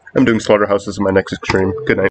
I'm doing Slaughterhouse as my next extreme. Good night.